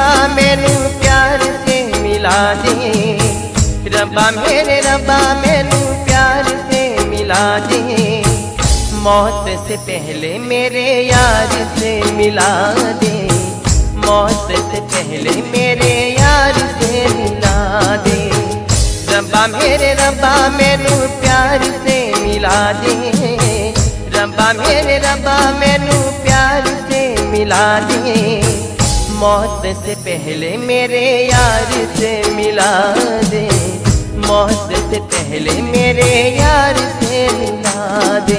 रब्बा मैनू प्यार से मिला दे, रब्बा मेरे रब्बा मैनू प्यार से मिला दे, मौत से पहले मेरे यार से मिला दे, मौत से पहले मेरे यार से मिला दे, रब्बा मेरे रब्बा मैनू प्यार से मिला दे, रब्बा मेरे रब्बा मैनू प्यार से मिला दे, मौत से पहले मेरे यार से मिला दे, मौत से पहले मेरे यार से मिला दे।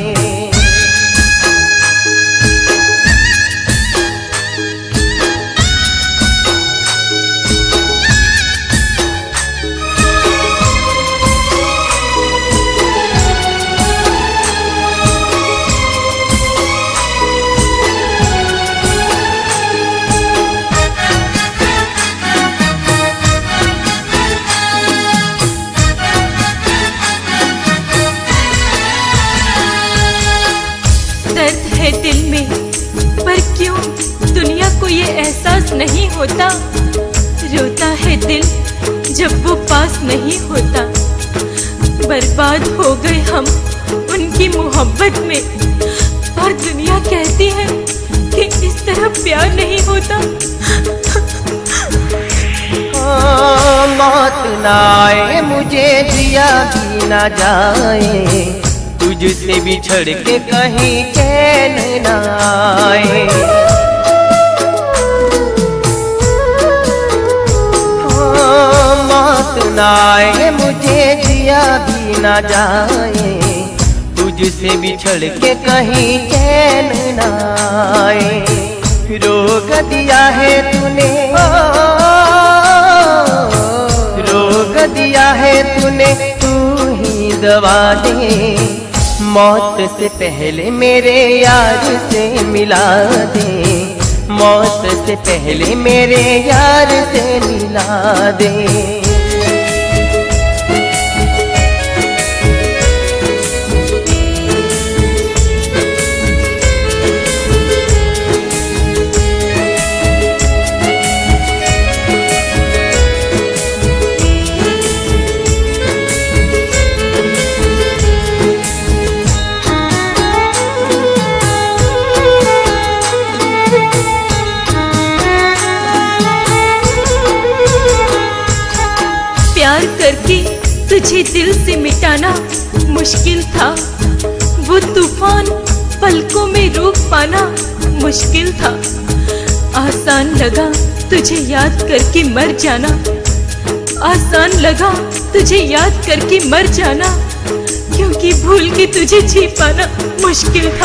दर्द है दिल में, पर क्यों दुनिया को ये एहसास नहीं होता, रोता है दिल जब वो पास नहीं होता, बर्बाद हो गए हम उनकी मोहब्बत में, और दुनिया कहती है कि इस तरह प्यार नहीं होता। मौत ना आए मुझे जिया भी ना जाए, तुझसे बिछड़ के कहीं चैन ना आए, मौत ना आए मुझे जिया भी ना जाए, तुझसे बिछड़ के कहीं चैन ना आए, रोग दिया है तूने, रोग दिया है तूने, तू ही दवा दे, मौत से पहले मेरे यार से मिला दे, मौत से पहले मेरे यार से मिला दे। प्यार करके तुझे दिल से मिटाना मुश्किल था, वो तूफान पलकों में रोक पाना मुश्किल था, आसान लगा तुझे याद करके मर जाना, आसान लगा तुझे याद करके मर जाना, क्योंकि भूल के तुझे जी पाना मुश्किल था।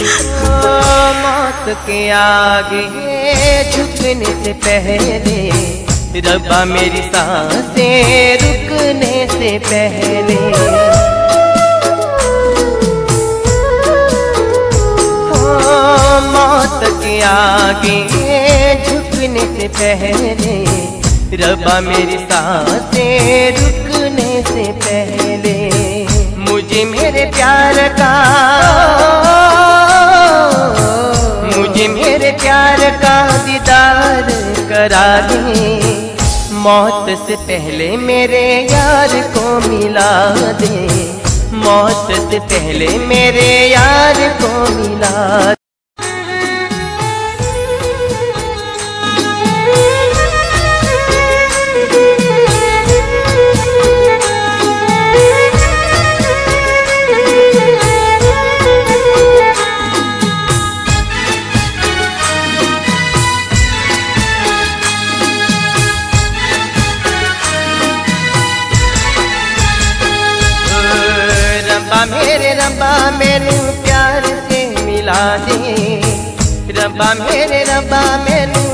मौत के आगे झुकने से पहले, रब्बा मेरी सांसें रुकने से पहले, मौत के आगे झुकने से पहले, रब्बा मेरी सांसें रुकने से पहले, मुझे मेरे प्यार का, मुझे मेरे प्यार का दीदार करा दे, मौत से पहले मेरे यार को मिला दे, मौत से पहले मेरे यार को मिला दे। रब्बा मेरे रब्बा मैनू प्यार से मिला दे, रब्बा मेरे रब्बा मैनू